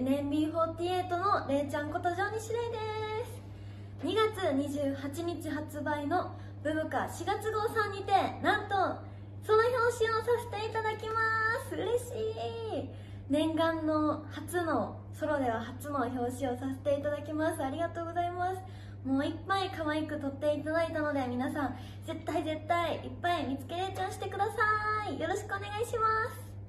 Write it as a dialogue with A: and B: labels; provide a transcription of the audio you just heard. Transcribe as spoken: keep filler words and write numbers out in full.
A: エヌエムビーフォーティーエイト のれいちゃんこと上西れいです。にがつにじゅうはちにち発売のブブカしがつ号さんにて、なんとその表紙をさせていただきます。嬉しい。念願の初のソロでは初の表紙をさせていただきます。ありがとうございます。もういっぱい可愛く撮っていただいたので、皆さん絶対絶対いっぱい見つけれちゃんしてください。よろしくお願いします。